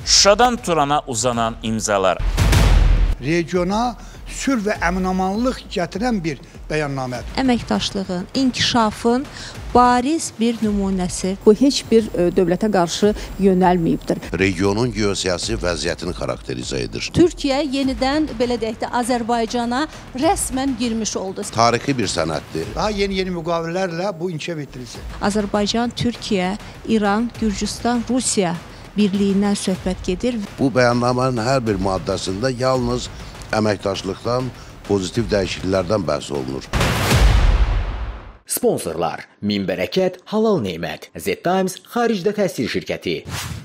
Şuşadan Turana uzanan imzalar. Regiona sülh və əmin-amanlıq gətirən bir bəyannamədir. Əməkdaşlığın, inkişafın bariz bir nümunəsi. Bu heç bir dövlətə qarşı yönəlməyibdir. Regionun geosiyasi vəziyyətini xarakterizə edir. Türkiyə yenidən, belə deyək də, Azərbaycana rəsmən girmiş oldu. Tarixi bir sənəddir. Daha yeni müqavilələrlə bu inkişaf etdirilsin. Azərbaycan, Türkiyə, İran, Gürcüstan, Rusiya birliyindən söhbət gedir. Bu bəyannamənin hər bir maddəsində yalnız əməkdaşlıqdan, pozitiv dəyişikliklərdən bəhs olunur. Sponsorlar: Min Bərəkət, Halal Nemət, Z-Times, Xaricdə Təhsil Şirkəti.